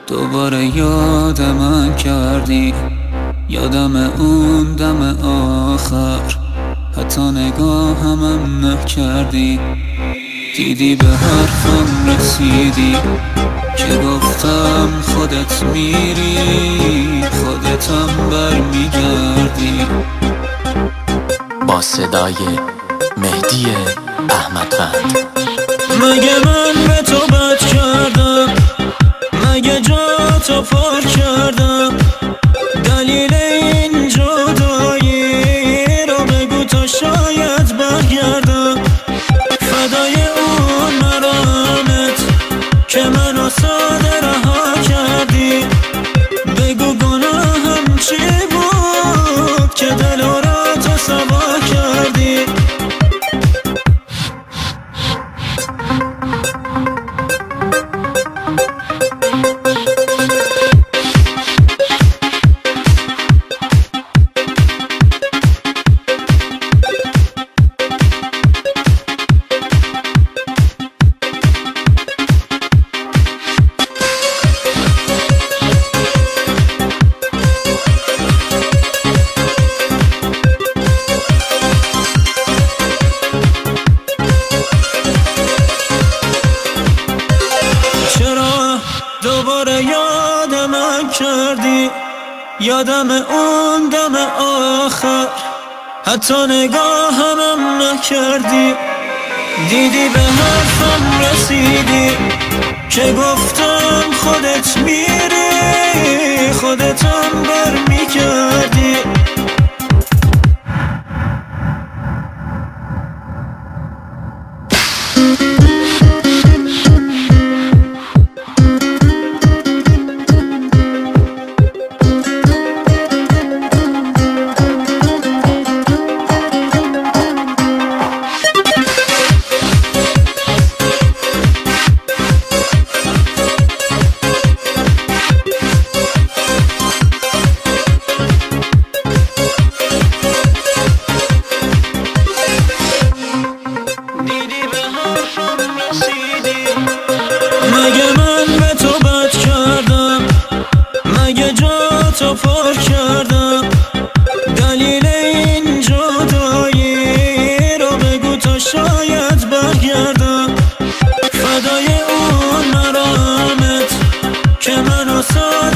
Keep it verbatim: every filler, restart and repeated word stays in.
دوباره یاد من کردی، یادم اون دم آخر، حتی نگاهمم نکردی. دیدی به حرفم رسیدی که گفتم خودت میری، خودتم برمیگردی. با صدای مهدی احمدوند. مگه من به تو بد کردم؟ مگه جا تو پر کردم؟ دلیل این جدایی رو بگو تا شاید برگردم. فدای اون مرامت که منو ساده رها کردی. بگو گناهم چی بود که دل را تو سوا کردی. دوباره یاد من کردی، یادم اون دم آخر، حتی نگاهمم نکردی. دیدی به حرفم رسیدی که گفتم خودت میری، خودتم برمیگردی. مگه من به تو بد کردم؟ مگه جا تو پر کردم؟ دلیل این جدایی رو بگو تا شاید برگردم. فدای اون مرامت که منو ساده